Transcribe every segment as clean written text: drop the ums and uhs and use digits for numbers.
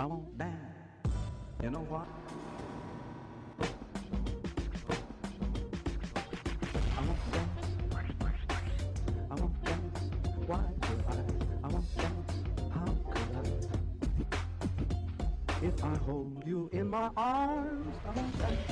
I won't dance. You know what? I won't dance. I won't dance. Why do I won't dance. How could I? If I hold you in my arms, I won't dance.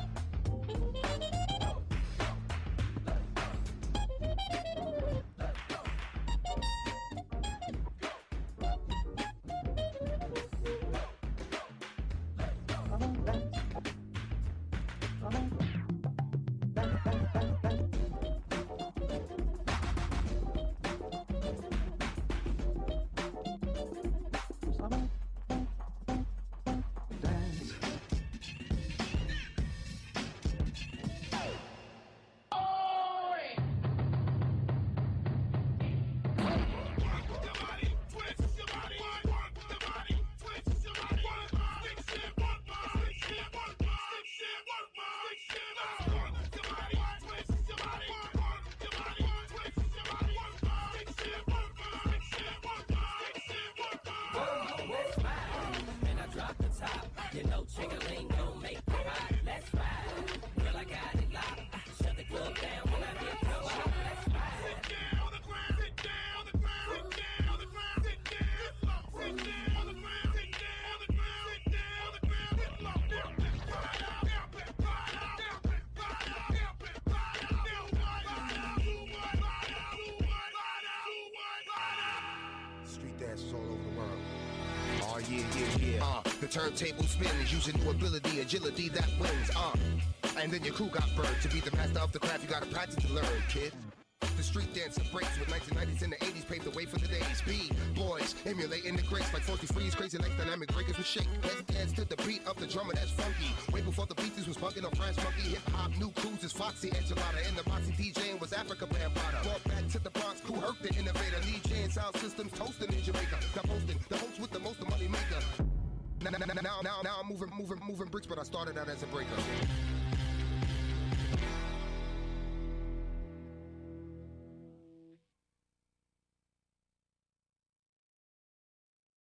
Turntable spins using new ability, agility that wins, and then your crew got burned. To be the master of the craft, you gotta practice to learn, kid. The street dancer breaks with 1990s and the 80s paved the way for the days. B-boys emulating the grace like 43's crazy like dynamic breakers with shake. Let's dance to the beat of the drummer that's funky. Way before the beat, this was bugging on France Monkey. Hip-hop, new cruises, Foxy, Enchilada. And the boxy DJing was Africa Bambada. Brought back to the Bronx, crew Herc the innovator. DJing sound systems toasting in Jamaica. Now posting the host with the most money maker. Now I'm moving bricks, but I started out as a breaker.